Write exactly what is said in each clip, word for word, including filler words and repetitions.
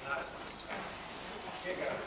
Nice, nice. Here goes.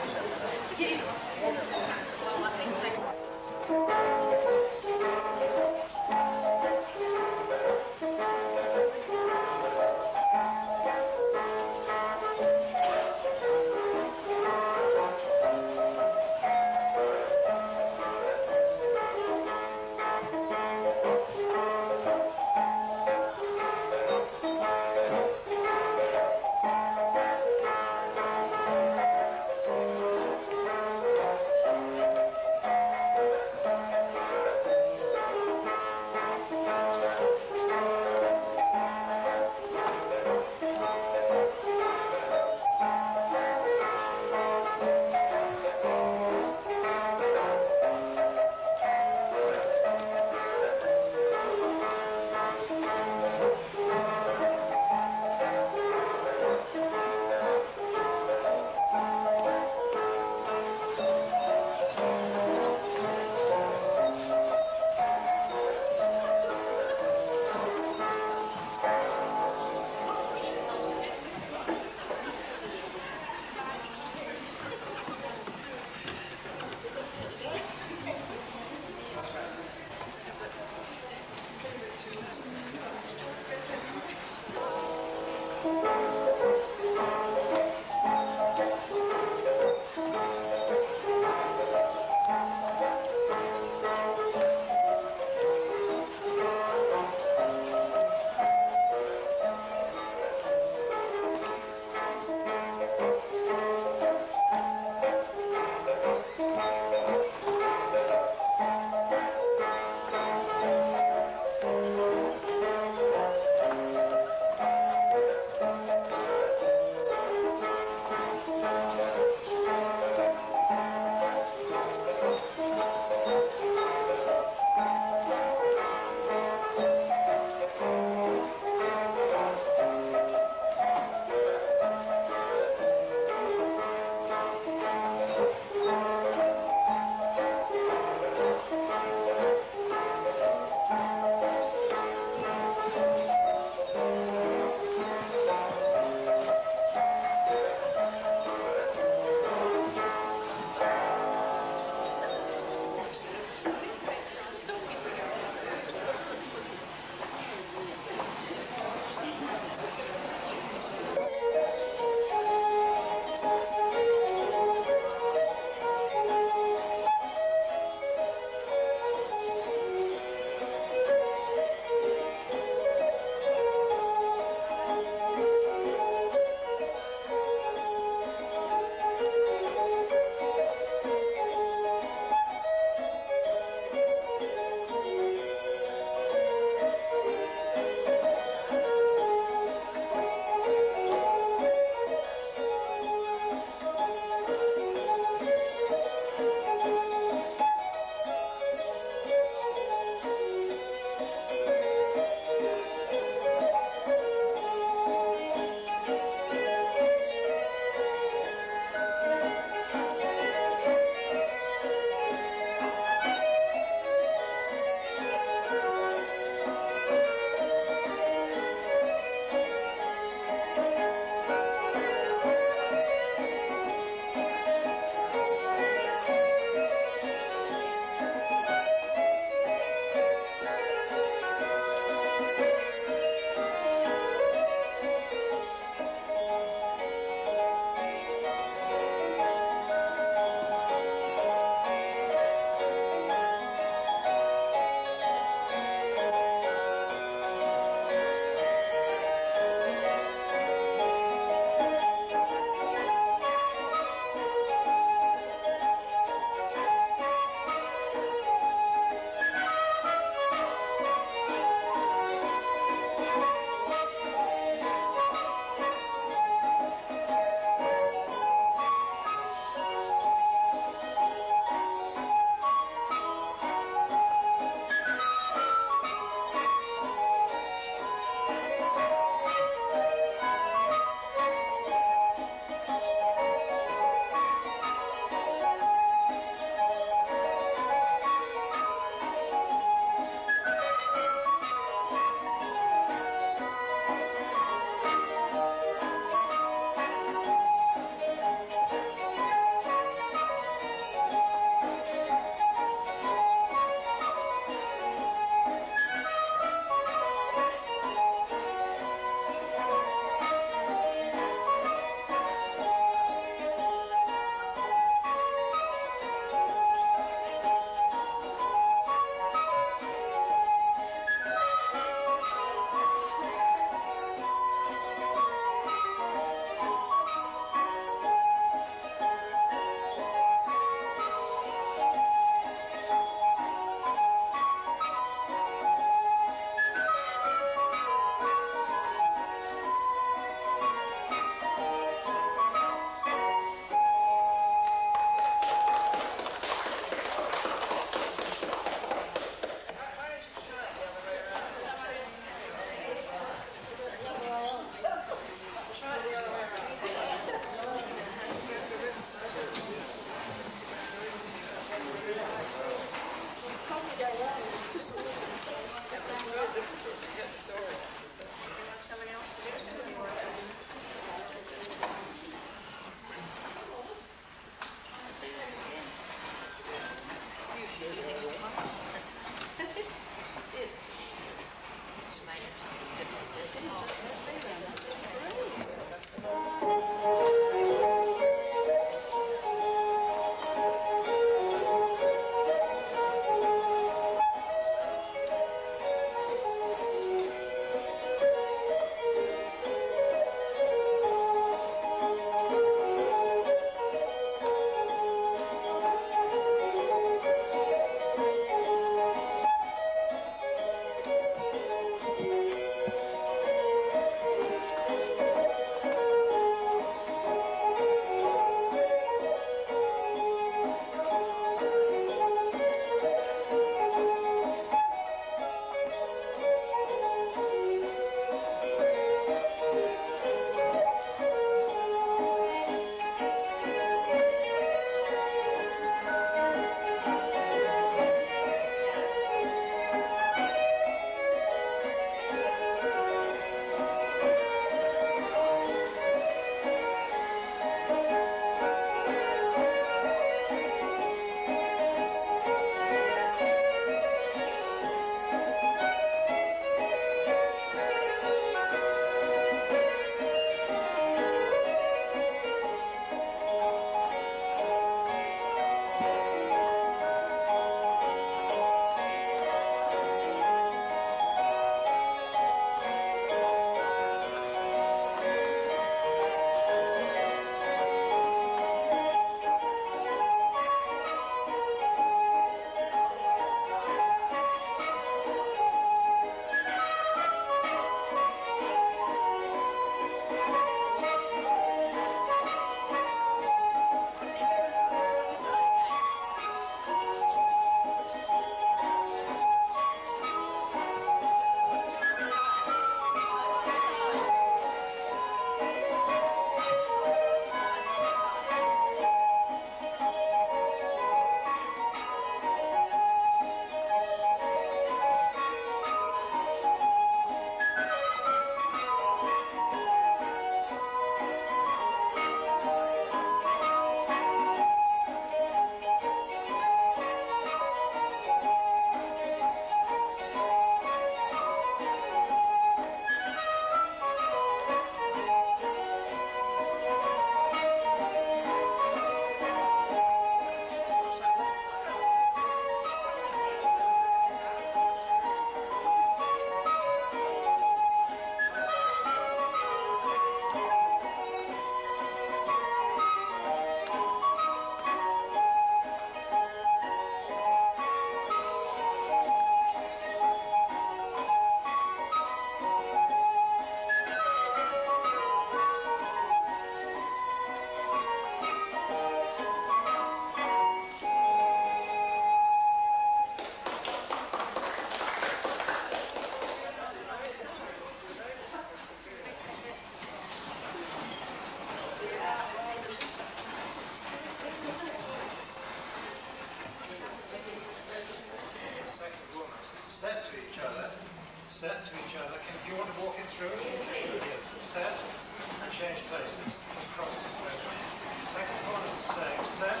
through, set, and change places. Cross. Second corner is the same, set,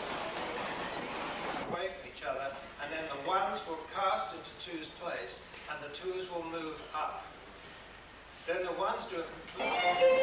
away from each other, and then the ones will cast into two's place, and the twos will move up. Then the ones do a complete...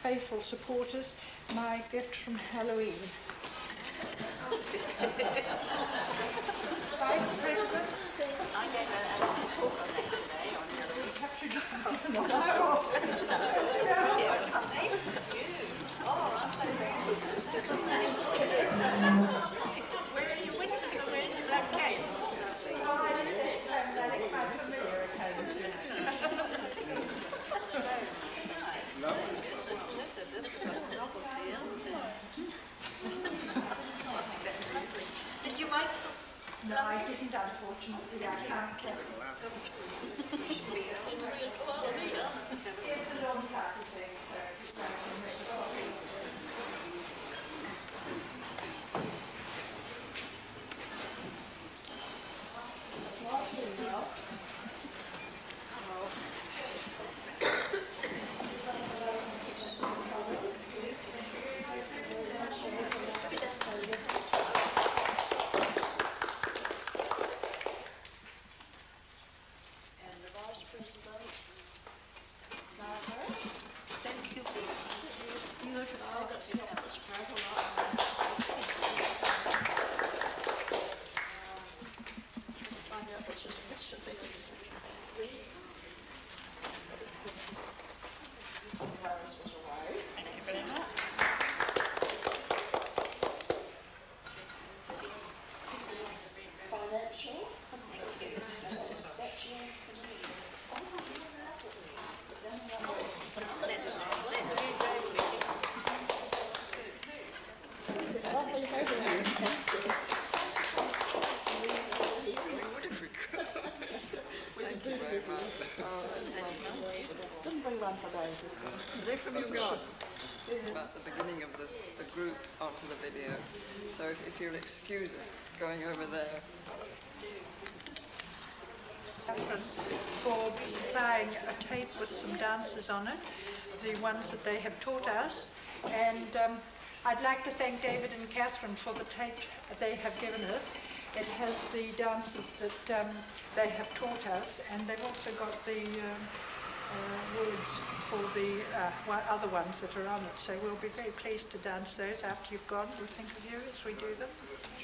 faithful supporters, my gift from Halloween. Vice President? I gave a, a talk on that today on Halloween. No. Oh, I'm Where are your witches and where's your black cakes? Oh, I did it. I'm like my familiar occasions. That's a novelty, isn't it? Did you make No, I didn't, unfortunately. I can't. It's a long type of thing, so it's like a coffee. They from you got about the beginning of the, the group onto the video. So if, if you'll excuse us going over there. For supplying a tape with some dances on it, the ones that they have taught us. And um, I'd like to thank David and Catherine for the tape that they have given us. It has the dances that um, they have taught us, and they've also got the um, uh, words for the uh, one, other ones that are on it. So we'll be very pleased to dance those after you've gone. We'll think of you as we do them.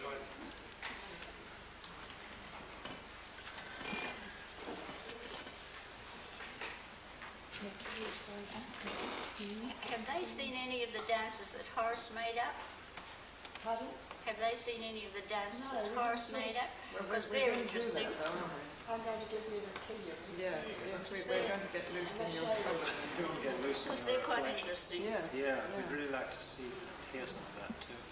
Have they seen any of the dances that Horace made up? Pardon? Have they seen any of the dances No, that we Horace haven't. made up? Well, Because we're they're going to do interesting. that, though, aren't we? I'm going to give you the key. Yes, yes, we, we're going to get loose in your cupboard. Go and get loose in Because your they're quite collection. interesting. Yes, Yeah, we'd really like to see, hear some of that too.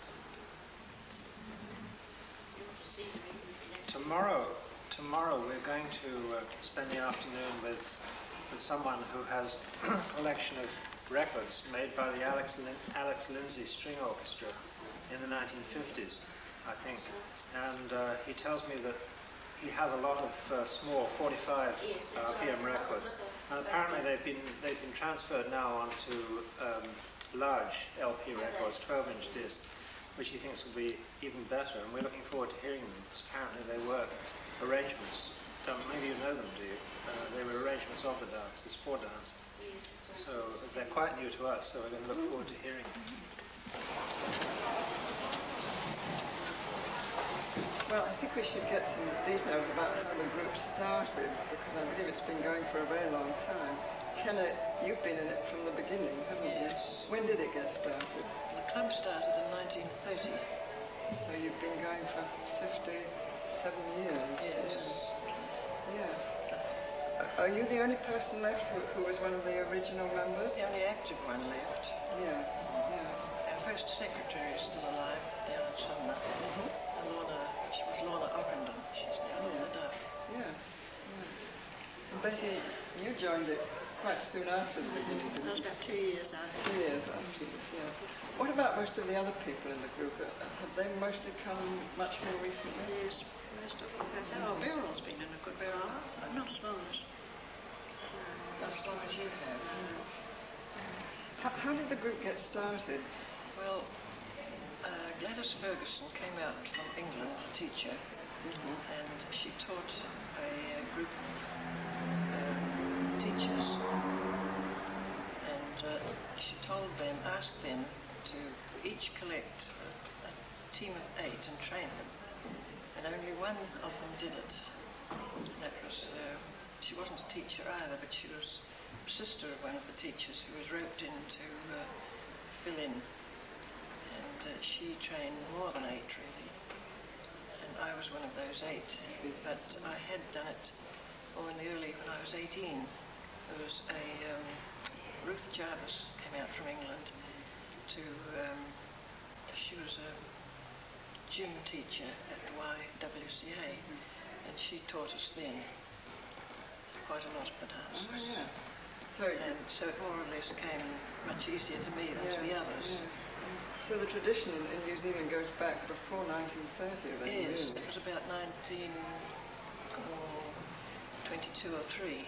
You want to see them in connection. Tomorrow, tomorrow we're going to uh, spend the afternoon with with someone who has a collection of records made by the Alex, Lin Alex Lindsay String Orchestra in the nineteen fifties, I think. And uh, he tells me that he has a lot of uh, small forty-five R P M records, and apparently they've been they've been transferred now onto um, large L P records, twelve inch discs, which he thinks will be even better. And we're looking forward to hearing them, because apparently they were arrangements. Don't, maybe you know them, do you? Uh, they were arrangements of the dances for dance. So they're quite new to us. So we're going to look forward to hearing them. Well, I think we should get some details about how the group started, because I believe it's been going for a very long time. Kenneth, you've been in it from the beginning, haven't Yes. you? When did it get started? The club started in nineteen thirty. So you've been going for fifty-seven years. Yes. Yes. Are you the only person left who, who was one of the original members? The only active one left. Yes, yes. Our first secretary is still alive, down in Sumner. Mm-hmm. Lorna, she was Lorna Ockenden. She's now Yeah. lived up. Yeah, yeah. And Betty, you joined it quite soon after the beginning, That didn't was you? about two years after. Two years afterwards, yeah. What about most of the other people in the group? Uh, Have they mostly come much more recently? Yes, most of them have. Oh, Beryl's been in a good Beryl, but not as long as not as long as you have. How, how did the group get started? Well, uh, Gladys Ferguson came out from England, a teacher, Mm-hmm. and she taught a, uh group of uh, teachers, and uh, she told them, asked them to each collect a, a team of eight and train them. And only one of them did it. That was, uh, she wasn't a teacher either, but she was sister of one of the teachers who was roped in to uh, fill in. And uh, she trained more than eight, really. And I was one of those eight. But I had done it more in the early, when I was eighteen. There was a, um, Ruth Jarvis came out from England to, um, she was a gym teacher at the Y W C A, and she taught us then quite a lot of the dances. Oh, yeah. So, and so it more or less came much easier to me than yeah, to the others. Yeah. So the tradition in, in New Zealand goes back before nineteen thirty, then, Yes, really? it was about nineteen twenty-two or three.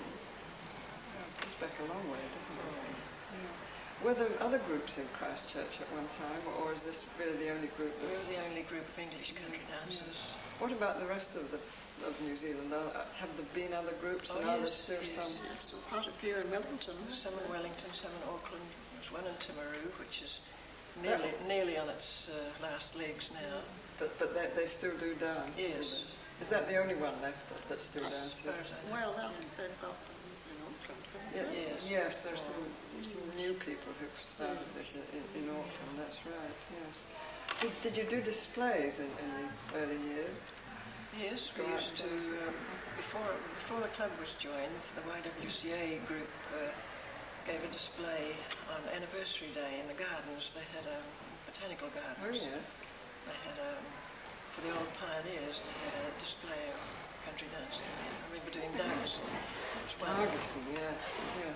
Oh, it goes back a long way, doesn't it? Yeah. Were there other groups in Christchurch at one time, or is this really the only group? We That's... were the only group of English country dancers. Yeah. What about the rest of the of New Zealand? Are, have there been other groups, Oh, and are there yes, still yes, some? yes. So quite a few in Wellington. Some in Wellington, some in Auckland. There's one in Timaru, which is nearly, nearly on its uh, last legs now. But but they, they still do dance. Yes. Is that the only one left that, that still As dances? far as I know. Well, I think they've got them in Auckland, haven't Yeah, they? Yes. yes, there's some some new people who've started this in, in, in Auckland. That's right. Yes. Did, did you do displays in, in the early years? Yes, we Go out used to, and dance. um, before, before the club was joined, the Y W C A group uh, gave a display on anniversary day in the gardens. They had a botanical gardens. Oh yes. They had a, for the old pioneers, they had a display of country dancing. I remember doing Dargison. It was one. Dargison, yes, yes.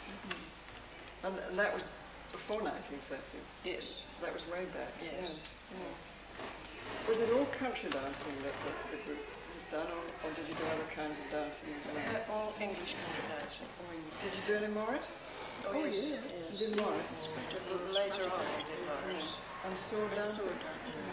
Mm-hmm. And, and that was before nineteen thirty. Yes. That was way back. Yes. Yes. yes. Was it all country dancing that, that the group has done, or, or did you do other kinds of dancing as well? Uh, all English country dancing. I mean, did you do any Morris? Oh, yes. You did Morris? Later on we did Morris. And sword And dancing? sword dancing.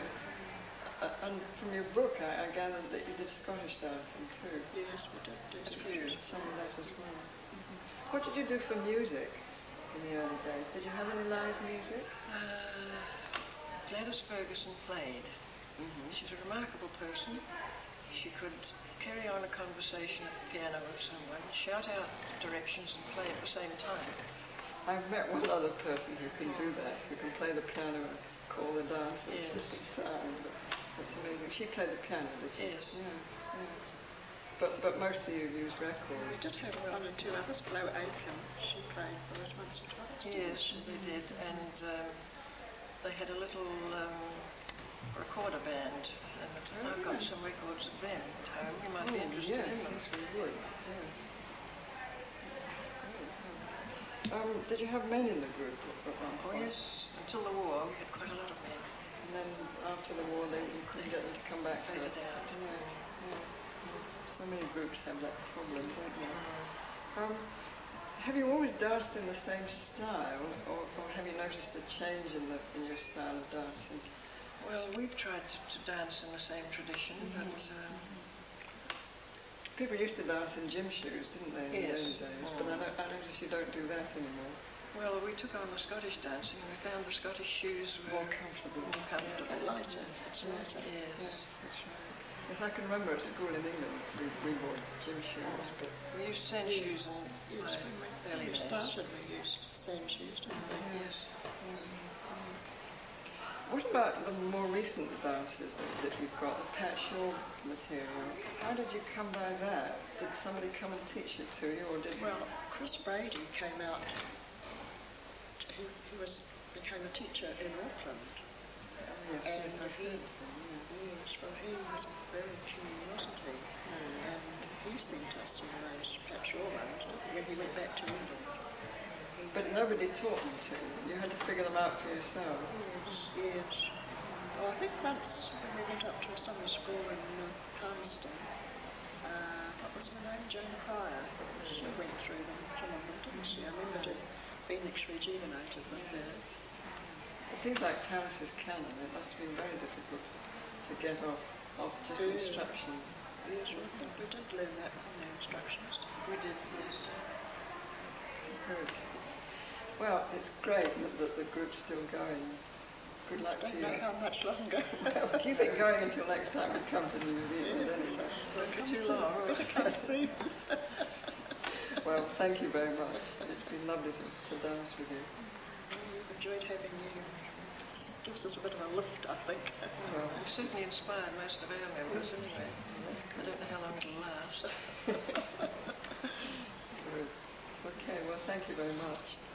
Uh, and from your book, I, I gathered that you did Scottish dancing too. Yes, we did do A some few, music. some of that as well. Mm-hmm. What did you do for music in the early days? Did you have any live music? Uh, Gladys Ferguson played. Mm-hmm. She's a remarkable person. She could carry on a conversation at the piano with someone, shout out directions and play at the same time. I've met one other person who can do that, who can play the piano and call the dance at Yes. the same time. But that's amazing. She played the piano, did she? Yes. Yeah, yes. But, but mostly you use We records. did have one or two others. Blow Aiken, she played for us once or twice. didn't Yes, she? they did, and um, they had a little um, recorder band, and I've got some records of them at home. You might be Oh, interested yes, in them. yes, we would. Yes. That's great, yeah. Um, did you have men in the group at at one Oh point? yes, until the war we had quite a lot of men. And then after the war, they, you couldn't get them to come back to it. Faded out. Yeah, yeah. So many groups have that problem, don't they? Um, have you always danced in the same style, or, or have you noticed a change in the in your style of dancing? Well, we've tried to, to dance in the same tradition, but um, People used to dance in gym shoes, didn't they, in the Yes. early days? But I, no- I notice you don't do that anymore. well, we took on the Scottish dancing and we found the Scottish shoes were More comfortable. more comfortable. And lighter, it's lighter. Yes, Yes. that's right. Yes, I can remember at school in England we, we wore gym shoes, but We used sand shoes in Yes, my when we, early when we days. started, we used sand shoes, didn't we? Yes. what about the more recent dances that, that you've got, the patchwork material? How did you come by that? Did somebody come and teach it to you, or did Well, Chris Brady came out, he, he was, became a teacher in Auckland. yes, yes, and I've he- heard of them, yes. Yes, well, he was very keen, wasn't he? And he sent us some of those patchwork ones when he went back to England. He But was- nobody taught them to you. You had to figure them out for yourself. Yes, yes. Well, I think once when we went up to a summer school in uh, Palmerston, uh, what was her name? Jane Cryer. She went through them, some of them, didn't she? I remember did Phoenix Rejuvenated with her. It seems like Tanis's canon. It must have been very difficult to get off, off just Yeah. instructions. Yes, well, I think we did learn that from the instructions. We did, yes. Good. Well, it's great that, that the group's still going. Good luck I to don't know you. how much longer. Well, keep it going until next time we come to New Zealand. Yes, Anyway. Won't be come too soon. long. Better come soon. Well, thank you very much. It's been lovely to, to dance with you. We've enjoyed having you. It gives us a bit of a lift, I think. Well, You've certainly inspired most of our members anyway. I don't know how long it'll last. good. Okay, well, thank you very much.